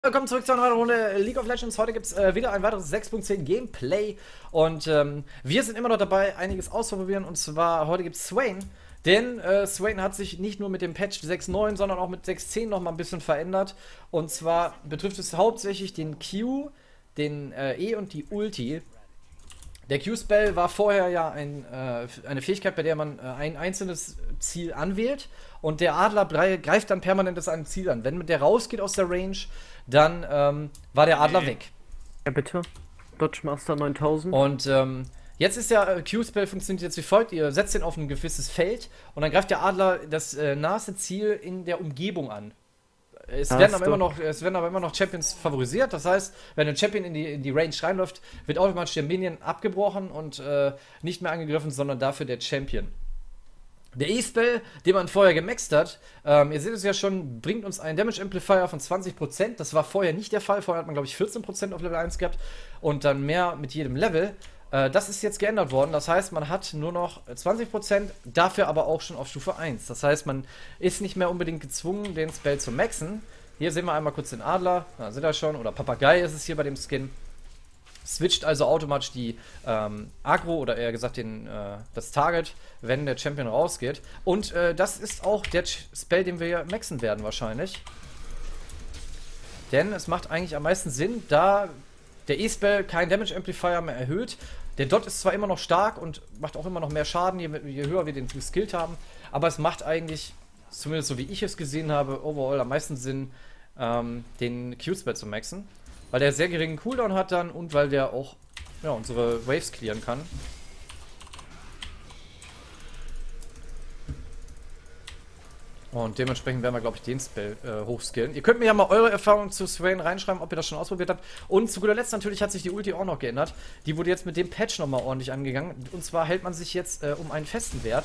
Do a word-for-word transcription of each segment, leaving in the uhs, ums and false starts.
Willkommen zurück zu einer weiteren Runde League of Legends. Heute gibt es äh, wieder ein weiteres sechs Punkt zehn Gameplay. Und ähm, wir sind immer noch dabei, einiges auszuprobieren. Und zwar, heute gibt es Swain. Denn äh, Swain hat sich nicht nur mit dem Patch sechs Punkt neun, sondern auch mit sechs Punkt zehn noch mal ein bisschen verändert. Und zwar betrifft es hauptsächlich den Q, den äh, E und die Ulti. Der Q-Spell war vorher ja ein, äh, eine Fähigkeit, bei der man äh, ein einzelnes Ziel anwählt. Und der Adler greift dann permanent das eine Ziel an. Wenn der rausgeht aus der Range, dann ähm, war der Adler nee. weg. Ja, bitte. Dodge Master neuntausend. Und ähm, jetzt ist der äh, Q-Spell funktioniert jetzt wie folgt. Ihr setzt ihn auf ein gewisses Feld und dann greift der Adler das äh, naheste Ziel in der Umgebung an. Es werden, aber immer noch, es werden aber immer noch Champions favorisiert. Das heißt, wenn ein Champion in die, in die Range reinläuft, wird automatisch der Minion abgebrochen und äh, nicht mehr angegriffen, sondern dafür der Champion. Der E-Spell, den man vorher gemaxt hat, ähm, ihr seht es ja schon, bringt uns einen Damage Amplifier von zwanzig Prozent. Das war vorher nicht der Fall. Vorher hat man, glaube ich, vierzehn Prozent auf Level eins gehabt und dann mehr mit jedem Level. Äh, das ist jetzt geändert worden. Das heißt, man hat nur noch zwanzig Prozent, dafür aber auch schon auf Stufe eins. Das heißt, man ist nicht mehr unbedingt gezwungen, den Spell zu maxen. Hier sehen wir einmal kurz den Adler. Da seht ihr schon. Oder Papagei ist es hier bei dem Skin. Switcht also automatisch die ähm, Agro oder eher gesagt den, äh, das Target, wenn der Champion rausgeht. Und äh, das ist auch der Ch Spell, den wir maxen werden wahrscheinlich. Denn es macht eigentlich am meisten Sinn, da der E-Spell keinen Damage Amplifier mehr erhöht. Der Dot ist zwar immer noch stark und macht auch immer noch mehr Schaden, je, je höher wir den geskillt haben. Aber es macht eigentlich, zumindest so wie ich es gesehen habe, overall am meisten Sinn, ähm, den Q-Spell zu maxen. Weil der sehr geringen Cooldown hat dann und weil der auch ja, unsere Waves clearen kann. Und dementsprechend werden wir, glaube ich, den Spell äh, hochskillen. Ihr könnt mir ja mal eure Erfahrungen zu Swain reinschreiben, ob ihr das schon ausprobiert habt. Und zu guter Letzt natürlich hat sich die Ulti auch noch geändert. Die wurde jetzt mit dem Patch nochmal ordentlich angegangen. Und zwar hält man sich jetzt äh, um einen festen Wert.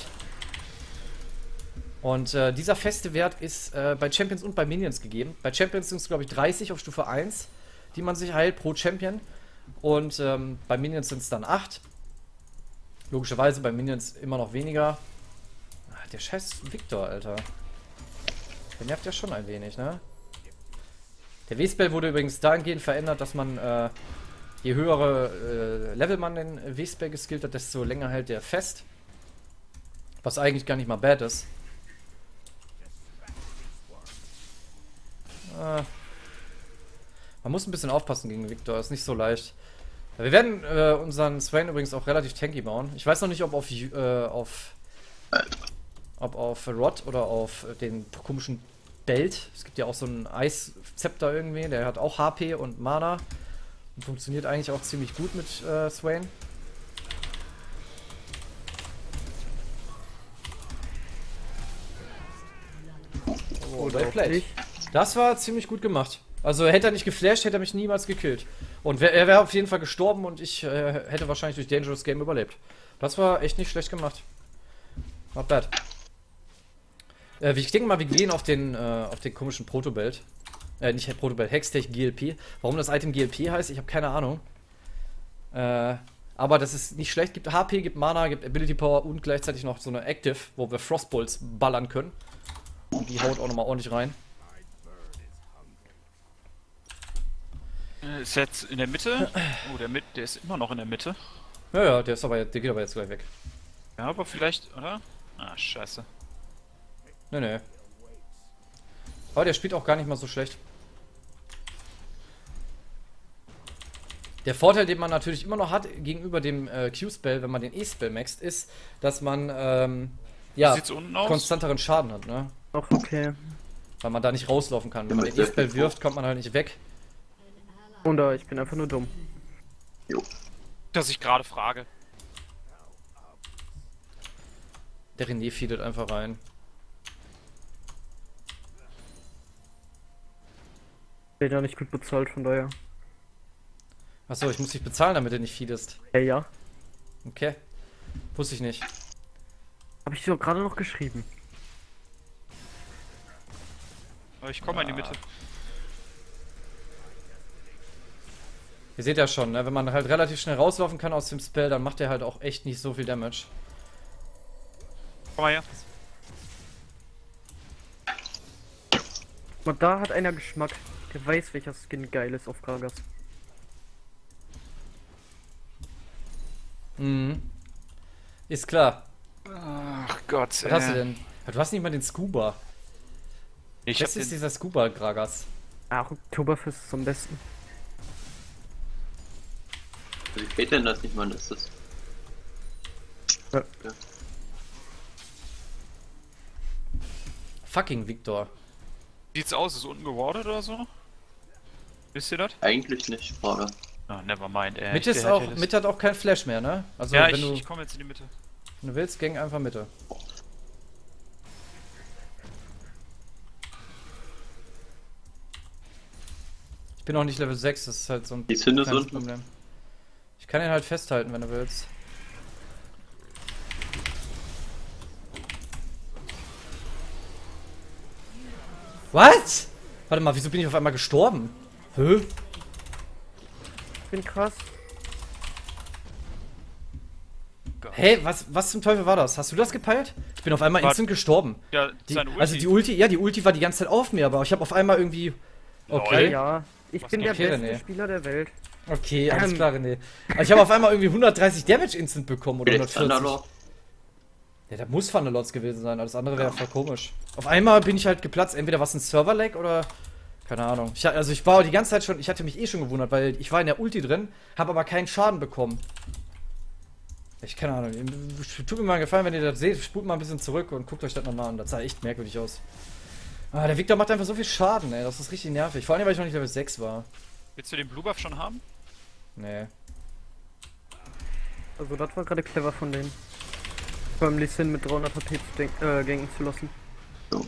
Und äh, dieser feste Wert ist äh, bei Champions und bei Minions gegeben. Bei Champions sind es, glaube ich, dreißig auf Stufe eins. Die man sich heilt pro Champion. Und ähm, bei Minions sind es dann acht. Logischerweise bei Minions immer noch weniger. Ach, der scheiß Victor, Alter. Der nervt ja schon ein wenig, ne? Der W-Spell wurde übrigens dahingehend verändert, dass man, äh, je höhere äh, Level man den W-Spell geskillt hat, desto länger hält der fest. Was eigentlich gar nicht mal bad ist. Äh, Man muss ein bisschen aufpassen gegen Victor, ist nicht so leicht. Wir werden äh, unseren Swain übrigens auch relativ tanky bauen. Ich weiß noch nicht, ob auf, äh, auf ob auf Rod oder auf den komischen Belt. Es gibt ja auch so einen Eiszepter irgendwie, der hat auch H P und Mana. Und funktioniert eigentlich auch ziemlich gut mit äh, Swain. Oh, well played. Das war ziemlich gut gemacht. Also hätte er nicht geflasht, hätte er mich niemals gekillt. Und wär, er wäre auf jeden Fall gestorben und ich äh, hätte wahrscheinlich durch Dangerous Game überlebt. Das war echt nicht schlecht gemacht. Not bad. Äh, ich denke mal, wir gehen auf den, äh, auf den komischen Protobelt. Äh, nicht Protobelt, Hextech G L P. Warum das Item G L P heißt, ich habe keine Ahnung. Äh, aber das ist nicht schlecht. Gibt H P, gibt Mana, gibt Ability Power und gleichzeitig noch so eine Active, wo wir Frostbolts ballern können. Und die haut auch nochmal ordentlich rein. Ist jetzt in der Mitte. Oh, der, Mit der ist immer noch in der Mitte. Ja, ja, der, ist aber, der geht aber jetzt gleich weg. Ja, aber vielleicht, oder? Ah, scheiße. Nee, nee. Aber der spielt auch gar nicht mal so schlecht. Der Vorteil, den man natürlich immer noch hat gegenüber dem äh, Q-Spell, wenn man den E-Spell maxt, ist, dass man ähm, ja, konstanteren Schaden hat, ne? Ach, okay. Weil man da nicht rauslaufen kann. Wenn man den E-Spell wirft, kommt man halt nicht weg. Und da, ich bin einfach nur dumm. Jo. Dass ich gerade frage. Der René feedet einfach rein. Ich bin ja nicht gut bezahlt, von daher. Achso, ich muss dich bezahlen, damit du nicht feedest. Ja, ja. Okay. Wusste ich nicht. Habe ich dir doch gerade noch geschrieben. Aber ich komme ah. in die Mitte. Ihr seht ja schon, ne? Wenn man halt relativ schnell rauslaufen kann aus dem Spell, dann macht er halt auch echt nicht so viel Damage. Komm mal her. Und da hat einer Geschmack. Der weiß, welcher Skin geil ist auf Gragas. Mhm. Ist klar. Ach Gott, Was hast du denn? Du hast nicht mal den Scuba. Ich Das hab ist den, dieser Scuba Gragas. Ach, Oktoberfest ist am besten. Wie geht denn das nicht, Mann? Ist das? Ja. Ja. Fucking Victor. sieht's aus, ist unten gewardet oder so? Wisst ihr das? Eigentlich nicht, Frage. Ah, never mind, ey. Mitte Ich- ist der auch, hätte das- Mitte hat auch kein Flash mehr, ne? Also Ja, wenn ich, du, ich komme jetzt in die Mitte. wenn du willst, gang einfach Mitte. Ich bin auch nicht Level sechs, das ist halt so ein Die Zünde ist kleines unten. Problem. Ich kann ihn halt festhalten, wenn du willst. What? Warte mal, wieso bin ich auf einmal gestorben? Hä? Ich bin krass. Hey, was, was zum Teufel war das? Hast du das gepeilt? Ich bin auf einmal War- instant gestorben. Ja, Die, seine Ulti. also die Ulti, ja, die Ulti war die ganze Zeit auf mir, aber ich habe auf einmal irgendwie. Okay, Lol. Ja, ich Was bin geht der hier, beste René? Spieler der Welt. okay, alles Ähm. klar, René. Also ich habe auf einmal irgendwie hundertdreißig Damage instant bekommen oder Vielleicht hundertvierzig. Thunderlord. Ja, da muss Thunderlords gewesen sein, alles andere wäre voll komisch. Auf einmal bin ich halt geplatzt, entweder was ein Server-Lag oder. Keine Ahnung. Ich, also ich war die ganze Zeit schon, ich hatte mich eh schon gewundert, weil ich war in der Ulti drin, habe aber keinen Schaden bekommen. Ich keine Ahnung. Tut mir mal einen Gefallen, wenn ihr das seht, spult mal ein bisschen zurück und guckt euch das nochmal an. Das sah echt merkwürdig aus. Ah, der Victor macht einfach so viel Schaden, ey. Das ist richtig nervig. Vor allem, weil ich noch nicht Level sechs war. Willst du den Blue Buff schon haben? Nee. Also das war gerade clever von denen. Beim Lee Sin mit dreihundert H P zu denk- äh, ganken zu lassen. So.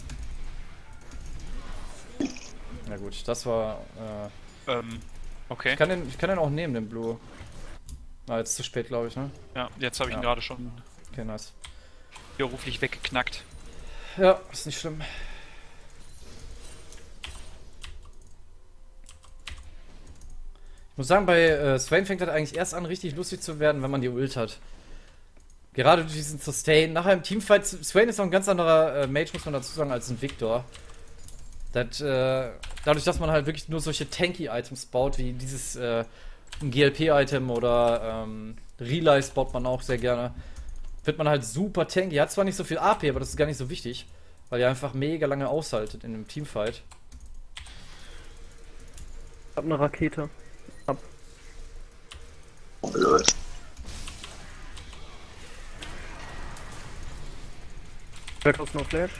Na gut, das war. Äh, Ähm, okay. ich, kann den, ich kann den auch nehmen, den Blue. Ah, jetzt zu spät, glaube ich, ne? Ja, jetzt habe ich ihn Ja. gerade schon Okay, nice. beruflich weggeknackt. Ja, ist nicht schlimm. Ich muss sagen, bei äh, Swain fängt das eigentlich erst an, richtig lustig zu werden, wenn man die Ult hat. Gerade durch diesen Sustain. Nachher im Teamfight, Swain ist noch ein ganz anderer äh, Mage, muss man dazu sagen, als ein Victor. Das, äh, dadurch, dass man halt wirklich nur solche tanky-Items baut, wie dieses äh, ein G L P-Item oder ähm, Relice baut man auch sehr gerne, wird man halt super tanky. Hat zwar nicht so viel A P, aber das ist gar nicht so wichtig, weil ihr einfach mega lange aushaltet in einem Teamfight. Ich hab eine Rakete. Hab. Oh, lol. Wer kostet noch Flash?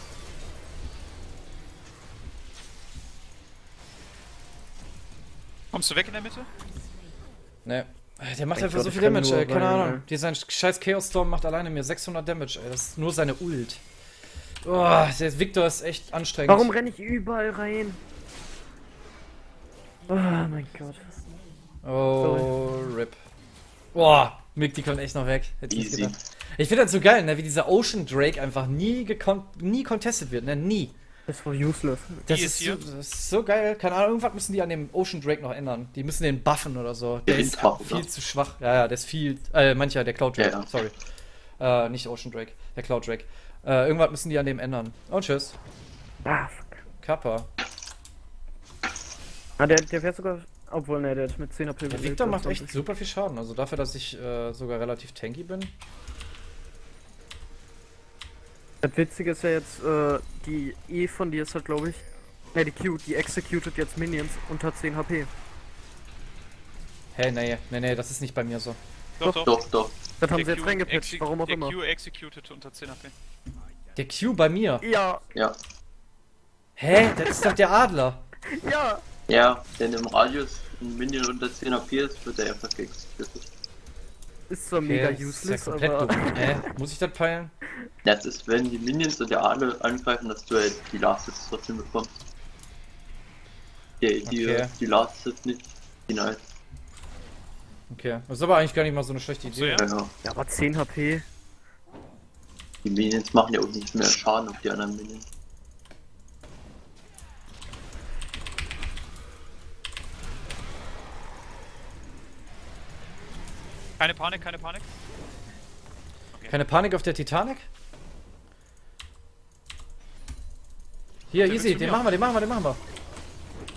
Kommst du weg in der Mitte? Ne. Der macht Ich einfach glaub, so ich viel kann Damage, nur ey. Keine rein, Ahnung. ey. Dieser scheiß Chaos Storm macht alleine mir sechshundert Damage, ey. Das ist nur seine Ult. Oh, der Victor ist echt anstrengend. Warum renne ich überall rein? Oh mein Gott. Oh, RIP. Boah, Mick, die kommt echt noch weg. Hätte ich nicht Easy. gedacht. Ich finde das so geil, ne, wie dieser Ocean Drake einfach nie gekon nie contestet wird, ne, nie. Das war useless. Das Die ist, ist hier? so, das ist so geil. Keine Ahnung, irgendwas müssen die an dem Ocean Drake noch ändern. Die müssen den buffen oder so. Der Der ist Winddrache, viel oder? zu schwach. Ja, ja, der ist viel, äh, mancher, der Cloud Drake, Ja, ja. sorry. Äh, nicht Ocean Drake, der Cloud Drake. Äh, irgendwas müssen die an dem ändern. Und tschüss. Ah, fuck. Kappa. Ah, der, der wäre sogar. Obwohl, ne, der hat mit zehn H P Der Victor macht echt super viel Schaden. Also dafür, dass ich äh, sogar relativ tanky bin. Das Witzige ist ja jetzt, äh, die E von dir ist halt, glaube ich. Ne, die Q, die executed jetzt Minions unter zehn H P. Hey, nee, nee, nee, das ist nicht bei mir so. Doch, doch. Doch, doch. Das haben Der sie jetzt Q reingepitcht, exec- warum auch der immer. Q executed unter zehn H P. Der Q bei mir. Ja, Ja. Hä? Das ist doch der Adler. ja. Ja, wenn im Radius ein Minion unter zehn H P ist, wird er einfach geexecuted. Ist zwar Okay, mega das ist ja useless, komplett aber. dumm. Hä? Muss ich das peilen? Das ist, wenn die Minions und der Adel angreifen, dass du halt die Last Hits trotzdem bekommst. Die, die, Okay. die Last Hits nicht. Die Night. Okay. Das ist aber eigentlich gar nicht mal so eine schlechte So, Idee. ja? Genau. Ja, aber zehn H P. Die Minions machen ja auch nicht mehr Schaden auf die anderen Minions. Keine Panik, keine Panik. Keine Panik auf der Titanic? Hier, Der easy, will zu den mir. machen wir, den machen wir, den machen wir.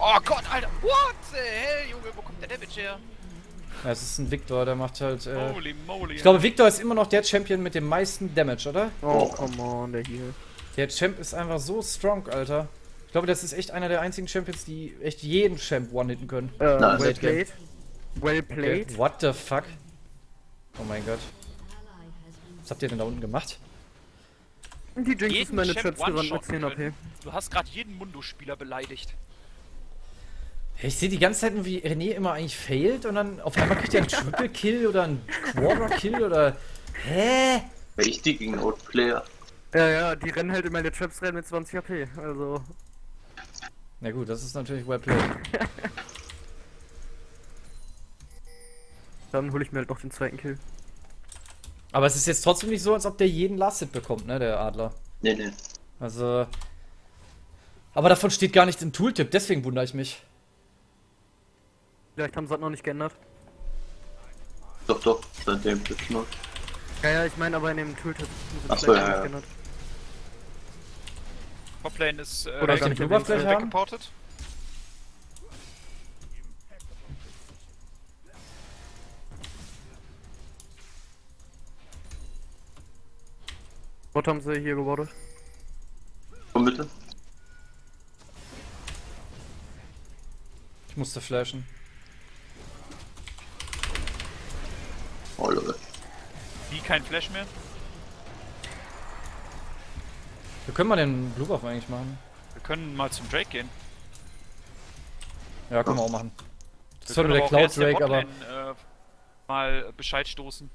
Oh Gott, Alter. What the hell, Junge, wo kommt der Damage her? Ja, es ist ein Victor, der macht halt. Äh, Holy moly. ich glaube, Victor ist immer noch der Champion mit dem meisten Damage, oder? Oh, come on, der hier. Der Champ ist einfach so strong, Alter. Ich glaube, das ist echt einer der einzigen Champions, die echt jeden Champ one-hitten können. Äh, Nice. well played. Well Okay. played. What the fuck? Oh mein Gott. Was habt ihr denn da unten gemacht? Und die Jinx ist Jeden meine Champ Traps gerannt mit one-shotten zehn A P. können. Du hast gerade jeden Mundo-Spieler beleidigt. Ich sehe die ganze Zeit nur, wie René immer eigentlich failt und dann auf einmal kriegt er einen Triple Kill oder einen Quarter Kill oder. Hä? Richtig gegen Outplayer. Ja, ja, die rennen halt in meine Traps rein mit zwanzig A P. Also. Na gut, das ist natürlich well played. Dann hole ich mir halt noch den zweiten Kill. Aber es ist jetzt trotzdem nicht so, als ob der jeden Last-Hit bekommt, ne, der Adler. Nee, nee. Also. Aber davon steht gar nichts im Tooltip, deswegen wundere ich mich. Vielleicht haben sie das noch nicht geändert. Doch, doch, seitdem gibt's noch. Ja, ja, ich meine aber in dem Tooltip. Ach so, ja, ja. geändert. Toplane ist äh, Oder recht gar nicht Blue Buff gleich haben? weggeportet. Was haben sie hier gewordet? Komm bitte. Ich musste flashen. Oh, Leute. Wie kein Flash mehr. Wir können mal den Blue Buff eigentlich machen. Wir können mal zum Drake gehen. Ja, können wir auch machen. Das Wir war nur können der aber auch Cloud erst der Drake, aber. Botlane, äh, mal Bescheid stoßen.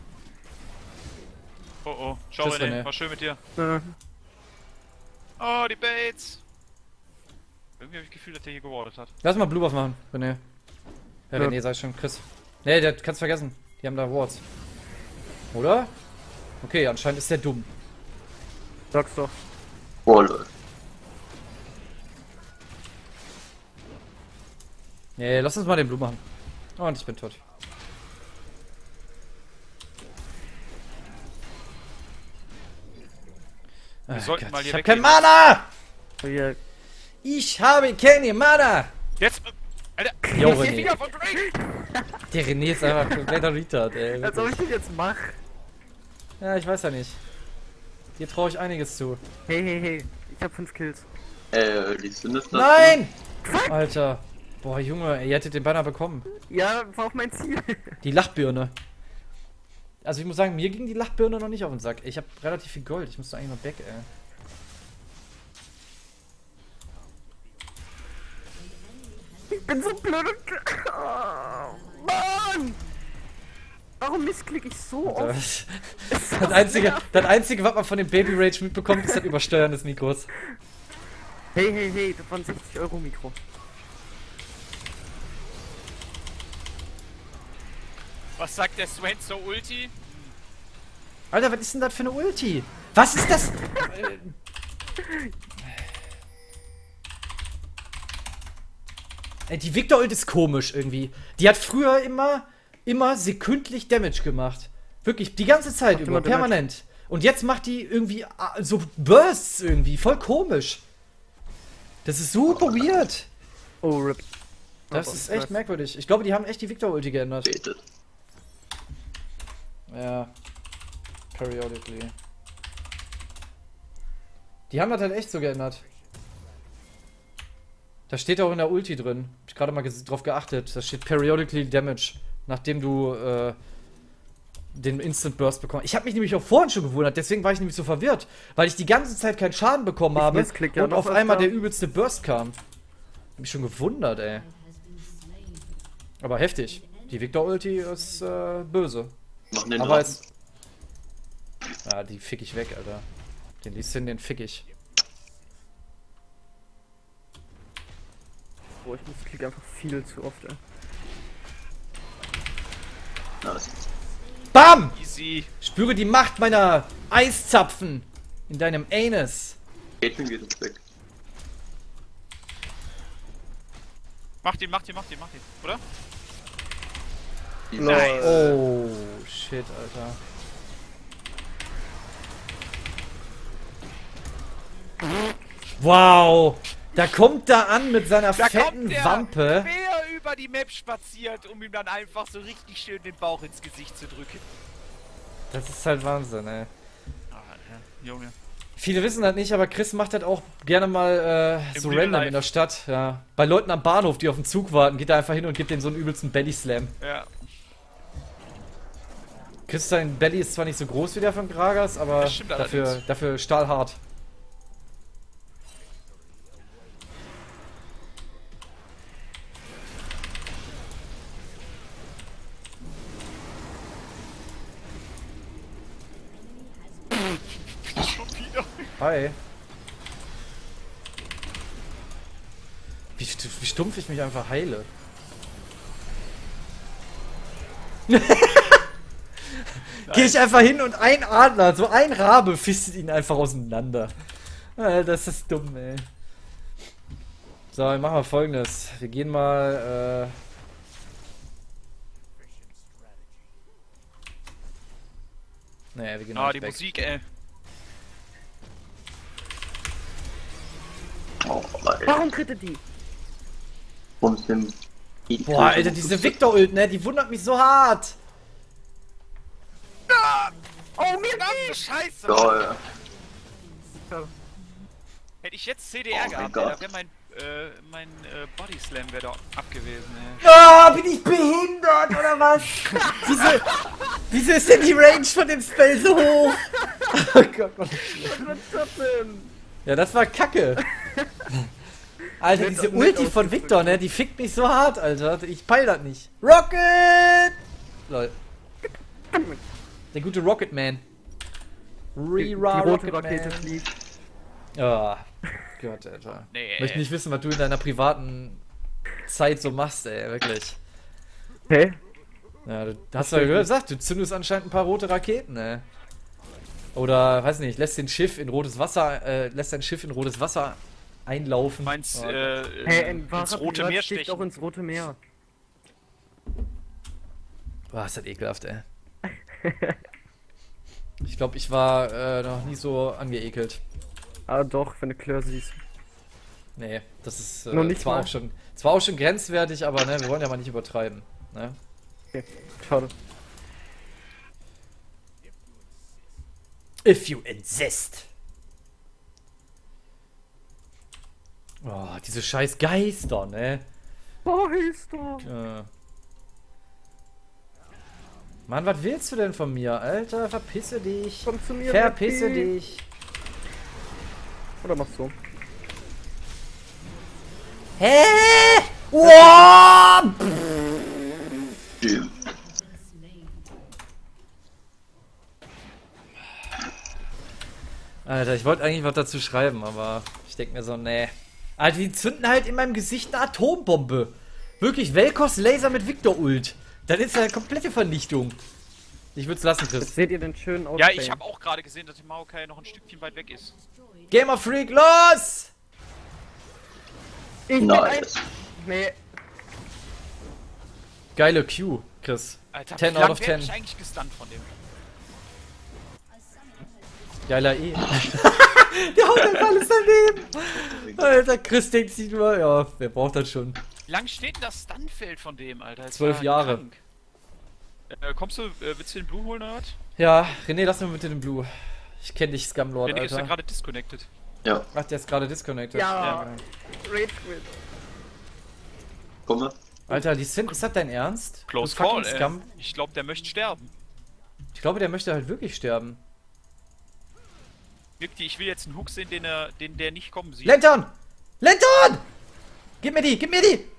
Oh oh, schau Tschüss, René, René. war schön mit dir. Äh, Oh, die Baits! Irgendwie habe ich das Gefühl, dass der hier gewardet hat. Lass mal Blue Buff machen, René. Ja, Ja. René, sag ich schon, Chris. Nee, der kannst vergessen. Die haben da Wards. Oder? Okay, anscheinend ist der dumm. sag's doch. Oh, Leute. Nee, lass uns mal den Blue machen. Oh, und ich bin tot. Wir Ah, sollten Gott, mal hier ich hab weggehen. kein Mana! Hier, Ich habe keine Mana! Jetzt! Alter! Jo, ich geh René. wieder von Drake! Der René ist einfach kompletter Retard, ey. als ob wirklich. ich den jetzt mach. Ja, ich weiß ja nicht. Dir traue ich einiges zu. Hey, hey, hey. Ich hab fünf Kills. Äh, die Sinister. Nein! Alter. Boah, Junge, ihr hättet den Banner bekommen. Ja, war auch mein Ziel. Die Lachbirne. Also ich muss sagen, mir ging die Lachbirne noch nicht auf den Sack. Ich habe relativ viel Gold. Ich müsste eigentlich mal weg, ey. Ich bin so blöd und... Oh, Mann! Warum missklick ich so oft? Das, das, einzige, das einzige, was man von dem Baby Rage mitbekommt, ist das Übersteuern des Mikros. Hey, hey, hey, das war ein sechzig Euro Mikro. Was sagt der Swain zur Ulti? Alter, was ist denn das für eine Ulti? Was ist das? Ey, die Victor-Ult ist komisch irgendwie. Die hat früher immer, immer sekündlich Damage gemacht. Wirklich, die ganze Zeit Macht über, immer Damage. permanent. Und jetzt macht die irgendwie ah, so Bursts irgendwie, voll komisch. Das ist super weird. Oh, RIP. Das Aber ist ich echt weiß. merkwürdig. Ich glaube, die haben echt die Victor-Ulti geändert. Betet. Ja. Periodically. Die haben das halt echt so geändert. Da steht auch in der Ulti drin. Hab ich gerade mal ges- drauf geachtet. Da steht Periodically Damage. Nachdem du äh, den Instant Burst bekommst. Ich habe mich nämlich auch vorhin schon gewundert. Deswegen war ich nämlich so verwirrt. Weil ich die ganze Zeit keinen Schaden bekommen Ich habe. missklick ja Und noch auf einmal öfter. der übelste Burst kam. Hab mich schon gewundert, ey. Aber heftig. Die Victor-Ulti ist äh, böse. Machen den Aber Drachen. es. Ja, die fick ich weg, Alter. Den Lee Sin, den fick ich. Boah, ich missklick einfach viel zu oft, ey. Nice. BAM! Easy. Spüre die Macht meiner Eiszapfen in deinem Anus. Caitlyn geht uns weg. Mach den, mach den, mach den, mach den, oder? Die Nice. Oh, shit, Alter. Wow! Da kommt da an mit seiner Da fetten kommt der Wampe. quer über die Map spaziert, um ihm dann einfach so richtig schön den Bauch ins Gesicht zu drücken. Das ist halt Wahnsinn, ey. Ah, ja, Junge. Viele wissen das nicht, aber Chris macht das auch gerne mal äh, Im so Real random Life. in der Stadt. Ja. Bei Leuten am Bahnhof, die auf den Zug warten, geht er einfach hin und gibt denen so einen übelsten Belly Slam. Ja. Chris, sein Belly ist zwar nicht so groß wie der von Gragas, aber Das stimmt dafür, allerdings. dafür stahlhart. Schon wieder. Hi. Wie, stu- wie stumpf ich mich einfach heile. Gehe ich einfach hin und ein Adler, so ein Rabe, fistet ihn einfach auseinander. Äh, Das ist dumm, ey. So, wir machen mal Folgendes. Wir gehen mal, äh... Naja, wir gehen Ah, mal die weg. Musik, ey. Oh, Alter. Warum krittet die? Warum ist denn die Boah, Alter, diese Victor-Ult, ne, die wundert mich so hart. Oh, mir ganze Scheiße! Geil. Hätte ich jetzt C D Oh R mein gehabt, Gott. ey, da wäre mein, äh, mein äh, Body Slam wäre da abgewesen, ey. Ah, bin ich behindert oder was? wieso, wieso ist denn die Range von dem Spell so hoch? Oh Gott, Mann. Was ist das denn? Ja, das war Kacke. Alter, Nett- diese nett Ulti von ausgedrückt. Victor, ne, die fickt mich so hart, Alter. Ich peil das nicht. Rocket! Lol. Der gute Rocket Man. Die, die Rira rote Rocket Rakete Man. fliegt. Ah, Gott, Alter. Nee, Möchte nicht wissen, was du in deiner privaten Zeit so machst, ey, wirklich. Hä? Ja, du hast ja gesagt, du zündest anscheinend ein paar rote Raketen, ey. Oder, weiß nicht, lässt den Schiff in rotes Wasser, äh, lässt dein Schiff in rotes Wasser einlaufen. Du meinst, Oh, äh, Hä, äh, in ins wahrer Rote Pirat Meer sticht stechen. auch ins Rote Meer. Boah, ist das ekelhaft, ey. Ich glaube, ich war äh, noch nie so angeekelt. Ah doch, wenn du Klör siehst. Nee, das ist äh, Noch nicht zwar mal? auch schon zwar auch schon grenzwertig, aber ne, wir wollen ja mal nicht übertreiben. Ne? Okay, schade. If you insist. Oh, diese scheiß Geister, ne? Geister! Äh. Mann, was willst du denn von mir? Alter, verpisse dich. Komm zu mir, Verpisse Becky. dich. Oder machst du? Hä? Wow! Jim. Alter, ich wollte eigentlich was dazu schreiben, aber ich denke mir so, nee. Alter, die zünden halt in meinem Gesicht eine Atombombe. Wirklich, Velkos Laser mit Victor-Ult. Das ist ja eine komplette Vernichtung. Ich würde es lassen, Jetzt Chris. seht ihr den schönen Outfit. Ja, ich habe auch gerade gesehen, dass der Maokai noch ein Stückchen weit weg ist. Gamer Freak, los! Ich bin ein... Nice. Nee, Geile Q, Chris. Alter, ten wie out lang of werde ten. ich eigentlich gestunt von dem? Geiler E. Der haut einfach alles daneben. Alter, Chris denkt sich nur, ja, wer braucht das schon? Wie lang steht denn das Stuntfeld von dem, Alter? Das Zwölf war Jahre. krank. Äh, kommst du, äh, willst du den Blue holen oder was? Ja, René, lass mir bitte den Blue. Ich kenne dich, Scumlord, Der ist ja Alter. gerade disconnected. Ja, Ach, der ist gerade disconnected. Ja. genau. Rage Quit. komme. Alter, die Sin, ist das dein Ernst? Close Du fucking Call, ey. Scum? Ich glaube, der möchte sterben. Ich glaube, der möchte halt wirklich sterben. Wirklich, ich will jetzt einen Hook sehen, den, er, den der nicht kommen sieht. Lantern! Lantern! Gib mir die, gib mir die!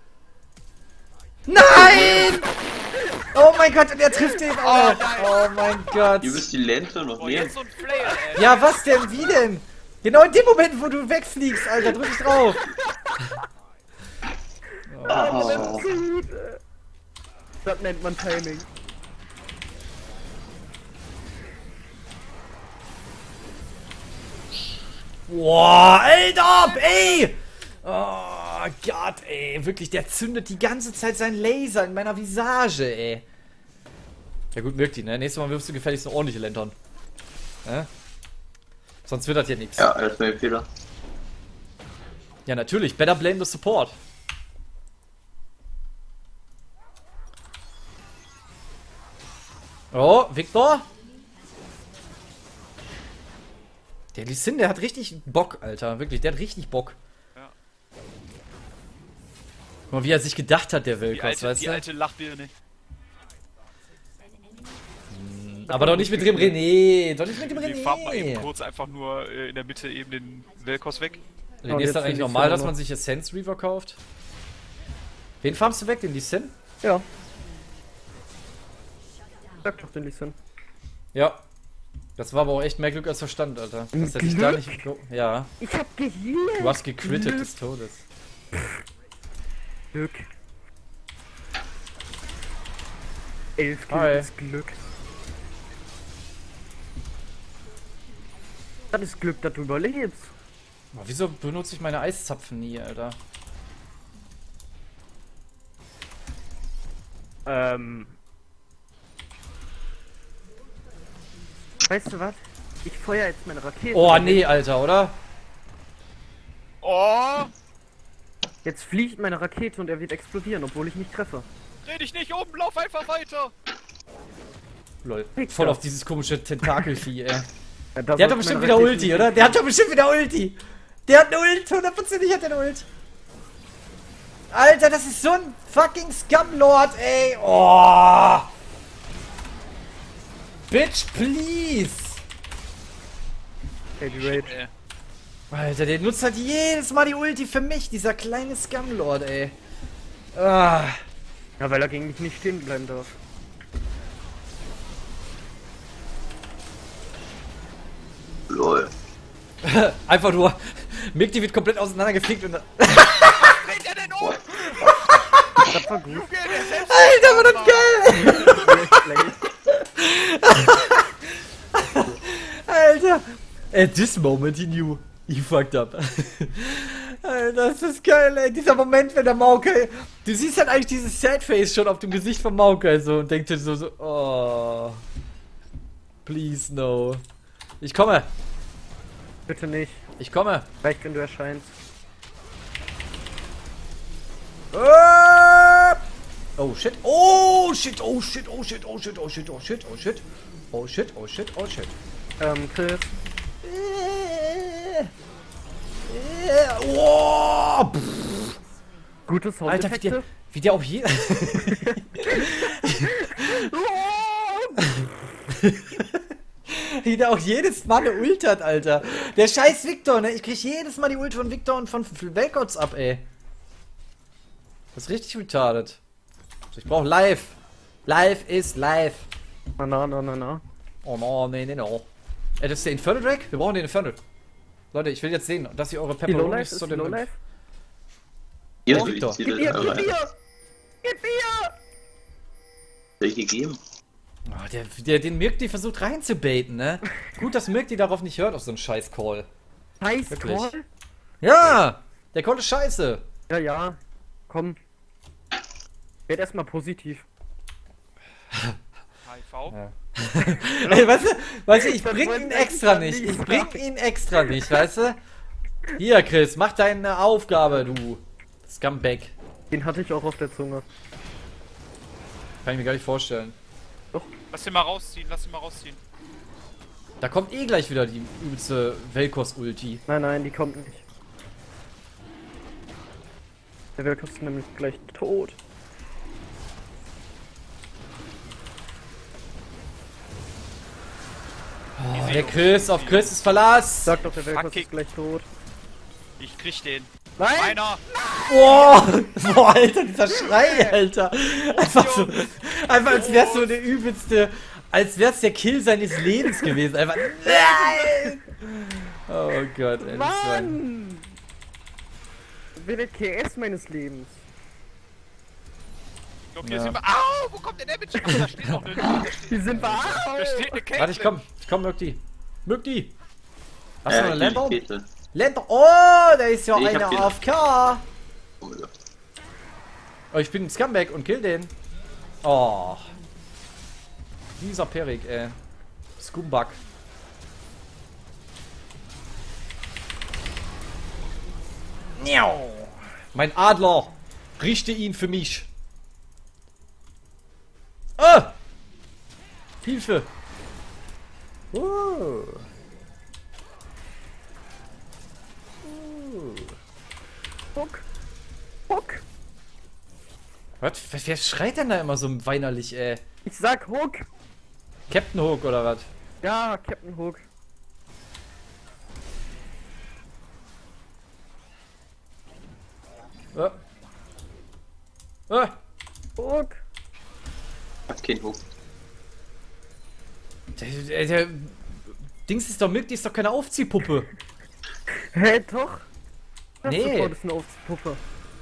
Nein! Oh mein Gott, und er trifft den auch! Oh mein Gott! Ihr müsst die Lente noch Boah, nehmen. jetzt so ein Flair, ey. Ja, was denn? Wie denn? Genau in dem Moment, wo du wegfliegst, Alter, drück ich drauf! Oh. Gut. äh. Das nennt man Timing. Boah, Alter, ey! Oh Gott, ey, wirklich, der zündet die ganze Zeit seinen Laser in meiner Visage, ey. Ja gut, wirkt die, ne? Nächstes Mal wirfst du gefälligst eine ordentliche Lantern. Ne? Sonst wird das hier nichts. Ja, alles mein Fehler. Ja, natürlich. Better blame the support. Oh, Victor. Der Lee Sin, der hat richtig Bock, Alter. Wirklich, der hat richtig Bock. Ja. Guck mal, wie er sich gedacht hat, der Die Vel'Koz, alte, weißt die du? alte Lachbirne. Aber doch nicht mit dem René. Doch nicht mit dem Die farben mal eben René. kurz einfach nur äh, in der Mitte eben den Vel'Koz weg. René, Und ist jetzt das den eigentlich Lee Sin normal, auch dass noch. man sich Essence Reaver kauft? Wen farmst du weg, den Lee Sin? Ja. Sag doch den Lee Sin. Ja. Das war aber auch echt mehr Glück als Verstand, Alter. Das hätte ich da nicht... Ja. Ich hab gehealt. Du hast gecrittet des Todes. Glück. Elf Hi. Kills ist Glück. Das ist Glück, dass du überlebst. Boah, wieso benutze ich meine Eiszapfen nie, Alter? Ähm. Weißt du was? Ich feuer jetzt meine Rakete. Oh, nee, Alter, oder? Oh! Jetzt fliegt meine Rakete und er wird explodieren, obwohl ich nicht treffe. Dreh dich nicht um, lauf einfach weiter! Lol. Nix Voll da. auf dieses komische Tentakelvieh, ey. Ja, da Der hat sollte doch bestimmt meine wieder Rakete Ulti, nicht oder? Der hat doch bestimmt wieder Ulti. Der hat eine Ult, hundertprozentig hat er eine Ult. Alter, das ist so ein fucking Scumlord, ey. Oh. Bitch, please. Baby Rage. Äh, Alter, der nutzt halt jedes Mal die Ulti für mich, dieser kleine Scumlord, ey. Ah. Ja, weil er gegen mich nicht stehen bleiben darf. Lol. Einfach nur, Mikti wird komplett auseinandergeflickt und... dreht er denn um? Das war gut. Junge, der selbst Alter, war das geil! Alter! At this moment he knew. He fucked up. Alter, das ist geil, ey. Dieser Moment, wenn der Maokai... Du siehst halt eigentlich dieses Sadface schon auf dem Gesicht von Maokai so und denkst dir so, so... Oh... Please, no. Ich komme. Bitte nicht. Ich komme. Vielleicht, wenn du erscheinst. Ah! Oh shit. Oh shit. Oh shit. Oh shit. Oh shit. Oh shit. Oh shit. Oh shit. Oh shit. Oh shit. Oh shit. Ähm, Chris. Äh, äh, oh, pff. Gute Alter, wie der, Soundeffekte. wie der auch je... wie der auch jedes Mal eine Ult hat, Alter. Der scheiß Victor, ne? Ich krieg jedes Mal die Ult von Victor und von Vel'Koz ab, ey. Das ist richtig retarded. Ich brauch live. Live ist live. Na, na, na, na, na. Oh no, nee, nee, no. Ey, das ist der Infernal Drake? Wir brauchen den Infernal. Leute, ich will jetzt sehen, dass ihr eure Die Lowlife Pepperonis ist zu die den... Lowlife. Hier Oh, soll Victor. ich sie Gib mir, gib eure mir! Gib mir! welche geben? Oh, der, der, den Mirkti versucht reinzubaiten, ne? Gut, dass Mirkti darauf nicht hört, auf so einen scheiß Call. Scheiß Wirklich. Call? Ja! Der Call ist scheiße. Ja, ja. Komm. Werd erstmal positiv. H I V. Ja. Ey, weißt du, weißt du, ich Das bring wollte ihn ich extra eigentlich nicht. Ich nicht bring sagen. ihn extra nicht, weißt du? Hier, Chris, mach deine Aufgabe, du Scumbag. Den hatte ich auch auf der Zunge. Kann ich mir gar nicht vorstellen. Lass ihn mal rausziehen, lass ihn mal rausziehen. Da kommt eh gleich wieder die übelste Vel'Koz-Ulti. Nein, nein, die kommt nicht. Der Vel'Koz ist nämlich gleich tot. Oh, der Chris, auf Chris ist Verlass. Sag doch, der Vel'Koz Fucking- ist gleich tot. Ich krieg den. Nein! Meiner! Boah, boah, Alter, dieser Schrei, Alter. Einfach so, einfach als wär's so der übelste, als wär's der Kill seines Lebens gewesen. Einfach, nein! Oh Gott, ey, das war... Mann! Wer der K S meines Lebens? Ich glaub, hier Ja. sind wir. Au! Wo kommt der Damage? Ach, da steht noch eine. Da steht, Die sind wir da steht eine Caitlyn. Warte, ich komm, ich komm, Mürkti. Mürkti! Hast du Äh, noch eine die Lambo? Rakete. Lambo, oh, da ist ja Nee, ich einer hab die- A F K. Oh mein Gott. Oh, ich bin ein Scumbag und kill den. Oh. Dieser Perik, ey. Scumbag. Mein Adler! Richte ihn für mich! Ah! Hilfe! Oh. Hook. Hook. Was? Wer schreit denn da immer so weinerlich, ey? Ich sag Hook. Captain Hook oder was? Ja, Captain Hook. Ah. Ah. Hook. Hat keinen Hook. Der, der, der Dings ist doch mit, die ist doch keine Aufziehpuppe. Hä, hey, doch? Das Nee. sofort ist eine Aufziehpuppe.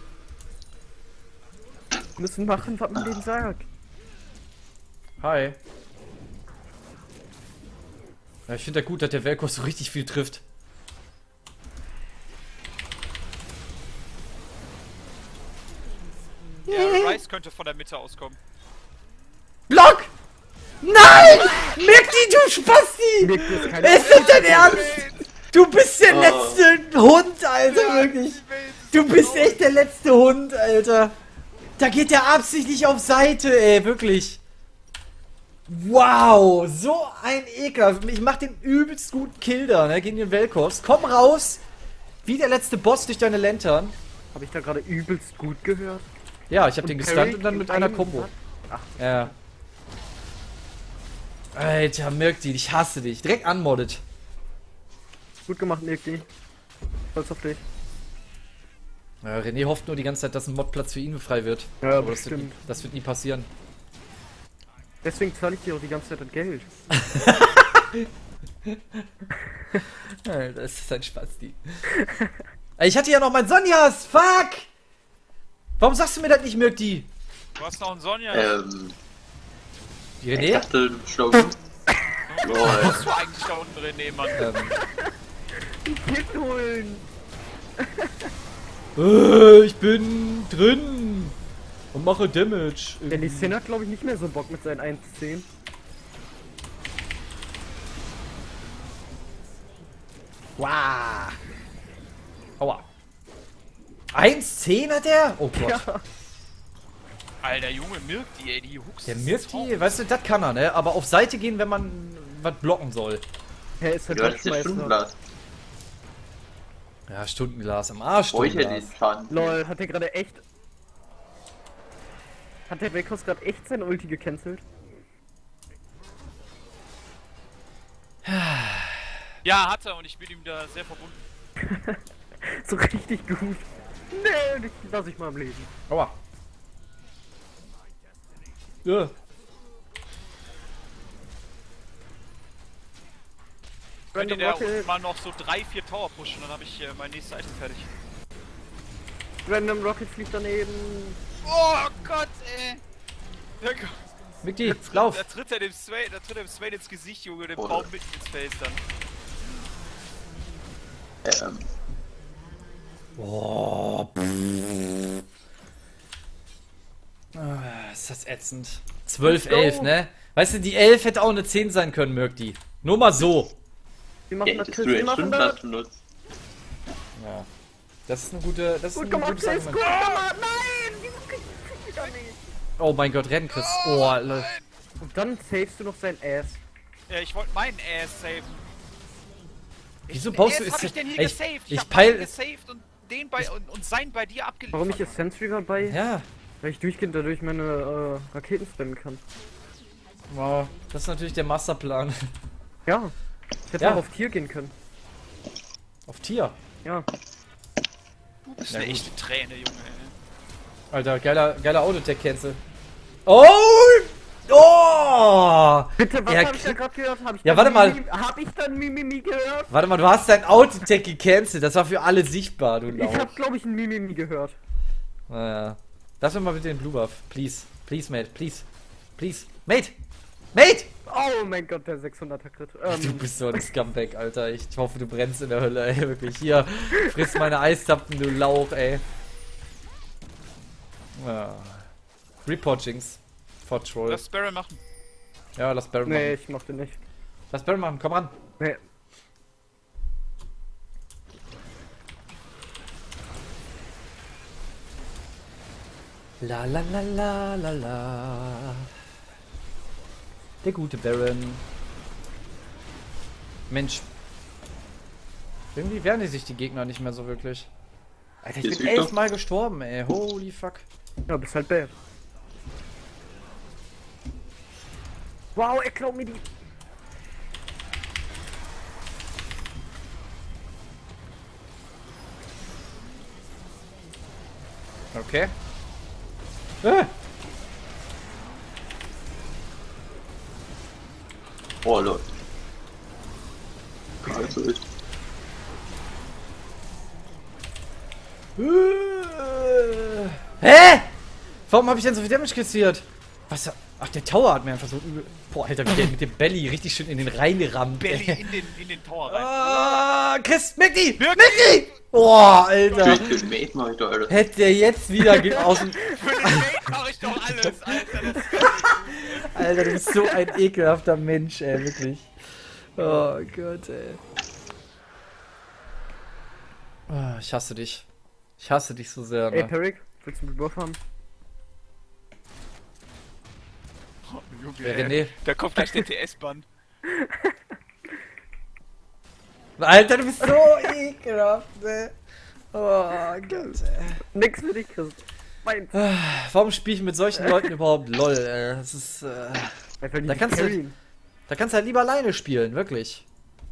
Wir müssen machen, was man denen sagt. Hi. Ja, ich finde ja gut, dass der Velkos so richtig viel trifft. Ja, Rice könnte von der Mitte auskommen. Block! Nein! Mirki, du Spasti! Mirki ist keine Ist das dein Ernst? Du bist der Oh. letzte Hund, Alter, wirklich. Du bist echt der letzte Hund, Alter. Da geht der absichtlich auf Seite, ey, wirklich. Wow, so ein Ekel. Ich mach den übelst guten Kill da, ne, gegen den Velkos. Komm raus, wie der letzte Boss durch deine Lantern. Habe ich da gerade übelst gut gehört? Ja, ich hab Und den Parry gestunt und dann in mit einer einem Combo. Satz? Ach, Ja. Alter, Mirki, ich hasse dich. Direkt unmoddet. gut gemacht, Mirki. Stolz auf dich. Ja, René hofft nur die ganze Zeit, dass ein Modplatz für ihn frei wird. Ja, aber das wird, nie, bestimmt. das wird nie passieren. Deswegen zahle ich dir auch die ganze Zeit das Geld. Das ist ein Spasti. Ich hatte ja noch mein Sonjas! Fuck! Warum sagst du mir das nicht, Mirki? Du hast noch einen Sonja. Ähm, Die ich René? dachte, du schlaust. Was Lol. machst du eigentlich da unten, René, Mann? Ähm, Kind holen! äh, ich bin drin und mache Damage. Der Lee Sin hat, glaube ich, nicht mehr so Bock mit seinen eins zehn. Wow. Aua. eins zehn hat er? Oh Gott. Ja. Alter, Junge, Mirk die, ey, die Hooks. Der ist Mirki, drauf. weißt du, das kann er, ne? Aber auf Seite gehen, wenn man was blocken soll. Er ist halt Du hattest ja Boxmeister. Stundenglas. Ja, Stundenglas am Arsch. Wo ich hätte Stundenglas. den Schaden. Lol, hat der gerade echt... Hat der Velkos gerade echt sein Ulti gecancelt? Ja, hat er und ich bin ihm da sehr verbunden. So richtig gut. Nee, dich lass ich mal am Leben. Aua. Ja. Könnt ihr Random da Rocket, unten mal noch so drei, vier Tower pushen, dann habe ich äh, mein nächstes Item fertig. Random Rocket fliegt daneben. Oh Gott, ey! Der, Mirki, lauf. da tritt er dem Swain, da tritt er dem Swain ins Gesicht, Junge, dem Oh. Baum mitten ins Face dann. Ähm, Oh, pff. Ah, ist das ätzend. zwölf, Let's go. elf, ne? Weißt du, die elf hätte auch eine zehn sein können, Mirki. Nur mal so. Wir ja, machen das, hättest Chris. du Wir den machen Stundenglas das. benutzt. Ja. Das ist eine gute. Das ist Gut ein gemacht, gutes Chris. Gut Argument. gemacht. Nein! Wieso krieg ich das nicht? Oh mein Gott, renn, Chris. Oh, le- Und dann savest du noch sein Ass. Ja, ich wollte meinen Ass saven. Wieso baust du Ass hab es? ich denn hier Ich, gesaved? ich hab peil. meinen gesaved und den bei und, und sein bei dir abgeliefert. Warum ich jetzt Sentry dabei? Ja. Weil ich durchgehend dadurch meine äh, Raketen spammen kann. Wow. Das ist natürlich der Masterplan. Ja. Ich hätte Ja. auch auf Tier gehen können. Auf Tier. Ja. Du bist Ja, eine gut. echte Träne, Junge. Ey. Alter, geiler, geiler Autotech-Cancel. Oh! Oh! Bitte, was Er hab ich da krieg- gerade gehört? Hab ich Ja, dann warte mal. Mimimi, hab ich dann Mimimi gehört? Warte mal, du hast dein Autotech gecancelt. Das war für alle sichtbar, du Ich Lauch. hab, glaube ich, ein Mimimi gehört. Naja. Lass mir mal bitte den Blue Buff. Please. Please, Mate. Please. Please. Mate! Mate! Oh mein Gott, der sechshunderter Crit. Ähm, Du bist so ein Scumbag, Alter. Ich hoffe, du brennst in der Hölle, ey. Wirklich. Hier, friss meine Eiszapfen, du Lauch, ey. Ja. Report Jinx. For Troll. Lass Baron machen. Ja, lass Baron nee, machen. ich mochte nicht. Lass Baron machen, komm ran. Nee. La la la la la la. Der gute Baron. Mensch. Irgendwie wehren die sich die Gegner nicht mehr so wirklich. Alter, ich Ist bin Victor? elfmal gestorben, ey. Holy fuck. Ja, bist halt bad. Wow, er klaut mir die. Okay. Ah. Oh, Leute. Also ist. Hä? Warum habe ich denn so viel Damage kassiert? Was? Ach, der Tower hat mir einfach so übel. Boah, Alter, wie der mit dem Belly richtig schön in den Rhein gerammt. Belly ey. in den, in den Tower rein. Ah, Chris, Mickey! Mickey! Boah, Alter. Durch den Mate mach ich doch, Alter. Hätte der jetzt wieder ge- aus dem. Für den Mate mach ich doch alles, Alter. Das Alter, du bist so ein ekelhafter Mensch, ey, wirklich. Oh Gott, ey. Ah, ich hasse dich. Ich hasse dich so sehr, Ey, ne? Peric, willst du einen Rebuff haben? Junge, Wer, ey, René? da kommt gleich der T S-Bann. Alter, du bist so ekelhaft, ne? Oh Gott, ey. Nix für dich, Chris. Meins. Warum spiele ich mit solchen Leuten überhaupt LOL, ey? Das ist, äh, Einfach nicht Da kannst du- carryen. da kannst du halt lieber alleine spielen, wirklich.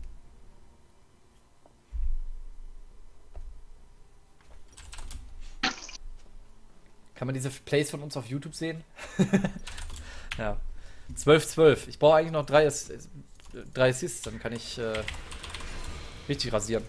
Kann man diese Plays von uns auf YouTube sehen? Ja. zwölf zwölf. Ich brauche eigentlich noch drei, Ass äh, drei Assists, dann kann ich äh, richtig rasieren.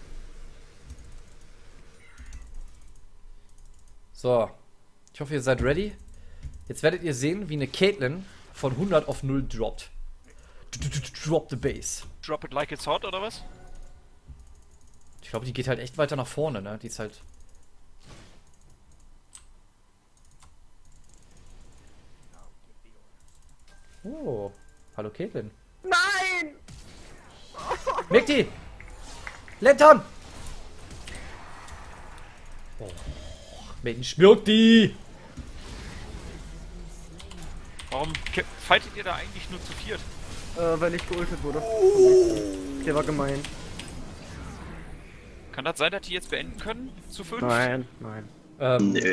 So. Ich hoffe, ihr seid ready. Jetzt werdet ihr sehen, wie eine Caitlyn von hundert auf null droppt. Drop the base. Drop it like it's hot, oder was? Ich glaube, die geht halt echt weiter nach vorne, ne? Die ist halt... Oh. Hallo Caitlyn. Nein! Mickey! Lantern! Oh. Mensch, Mirti! Warum ke- fightet ihr da eigentlich nur zu viert? Äh, weil ich geultet wurde. Der war gemein. Kann das sein, dass die jetzt beenden können? Zu fünf? Nein, nein. Ähm, Nee.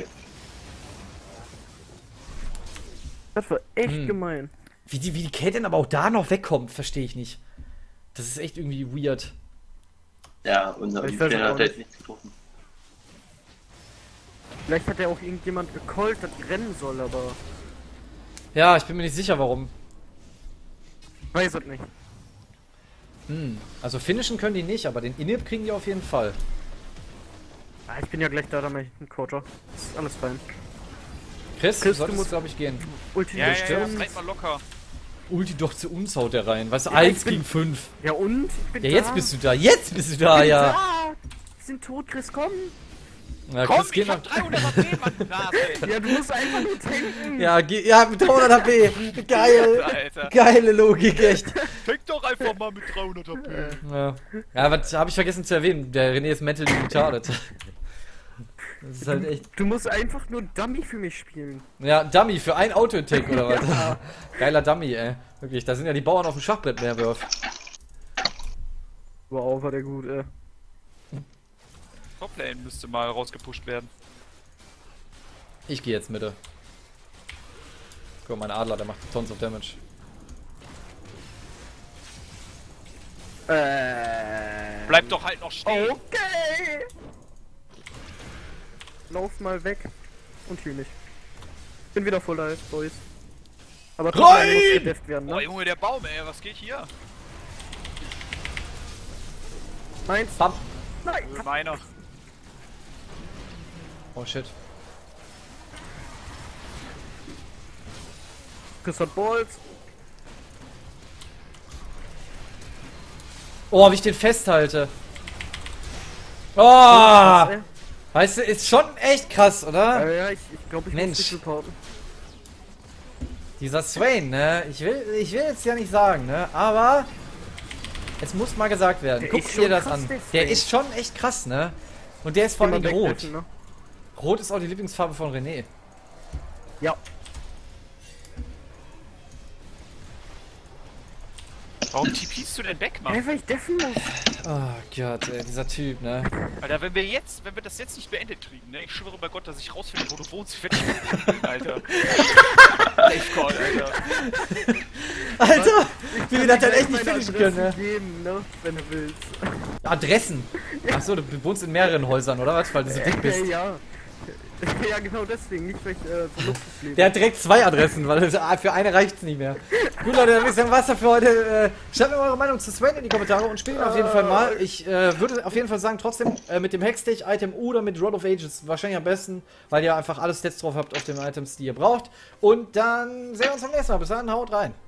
Das war echt Hm. gemein. wie die, wie die Caitlyn aber auch da noch wegkommt, verstehe ich nicht. Das ist echt irgendwie weird. Ja, unser Ich weiß Trainer auch hat halt nichts getroffen. Vielleicht hat ja auch irgendjemand gecallt, dass ich rennen soll, aber Ja, ich bin mir nicht sicher, warum. weiß es nicht. Hm. Also finishen können die nicht, aber den Inhib kriegen die auf jeden Fall. Ah, ich bin ja gleich da, da mein Coacher. Ist alles fein. Chris, Chris, du du solltest, musst- glaube ich, gehen. Ulti Ja, ja, durch ja, uns. seid mal locker. Ulti doch zu uns haut der rein. Weißt du, Ja, ich eins bin- gegen fünf. Ja und? Ich bin Ja, da. jetzt bist du da. Jetzt bist du da, bin ja. Da. Die sind tot, Chris, komm. Na, Komm, Chris, geh ich nach- hab dreihundert H P, Mann, Nase. Ja, du musst einfach nur tanken. Ja, geh, ja, mit dreihundert H P. Geil. Alter. Geile Logik, echt. Fängt doch einfach mal mit dreihundert H P. Ja, ja was habe ich vergessen zu erwähnen? Der René ist mentally retarded. Das ist halt echt. Du musst einfach nur Dummy für mich spielen. Ja, Dummy für ein Auto-Attack oder was? Geiler Dummy, ey. Wirklich, da sind ja die Bauern auf dem Schachbrett mehr wirf. Wow, war der gut, ey. Toplane müsste mal rausgepusht werden. Ich gehe jetzt Mitte. Guck mal, mein Adler, der macht tons of Damage. Äh. Bleib doch halt noch stehen. Okay. Lauf mal weg. Und hier nicht. Bin wieder voll live, Boys. Aber Rein! muss gedefft werden, Boah, ne? Junge, der Baum, ey, was geht hier? Meins. Bam. Nein. Meiner. Oh shit. Chris hat Balls. Oh, wie ich den festhalte. Oh! Was, ey? Weißt du, ist schon echt krass, oder? Ja, ja, ich, ich glaube, ich Mensch. muss dich reporten. Dieser Swain, ne? Ich will, ich will jetzt ja nicht sagen, ne? Aber es muss mal gesagt werden. Der Guck ist dir schon das krass, an. der Der Swain. ist schon echt krass, ne? Und der ist vor allem Immer rot. wegdeffen, ne? Rot ist auch die Lieblingsfarbe von René. Ja. Warum T Pst du denn weg, Mann? Hey, weil ich deffen muss. Oh Gott, ey, dieser Typ, ne? Alter, wenn wir jetzt, wenn wir das jetzt nicht beendet kriegen, ne? Ich schwöre bei Gott, dass ich rausfinde, wo du wohnst, fertig Alter. Safe Call, Alter. Alter, wie wir das kann halt echt dir nicht meine finishen können, Adressen ne? geben, ne? Wenn du willst. Adressen? Achso, du wohnst in mehreren Häusern, oder was? Weil du so dick bist. Äh, ja. Ja, genau deswegen, nicht weil ich äh, so Luxus lebe. Der hat direkt zwei Adressen, weil das- für eine reicht's nicht mehr. Gut, Leute, dann würde ich sagen, was dafür heute. Äh, schreibt mir eure Meinung zu Sven in die Kommentare und spielt ihn auf jeden Fall mal. Ich äh, würde auf jeden Fall sagen, trotzdem äh, mit dem Hackstage-Item oder mit Rod of Ages wahrscheinlich am besten, weil ihr einfach alle Stats drauf habt auf den Items, die ihr braucht. Und dann sehen wir uns beim nächsten Mal. Bis dann, haut rein.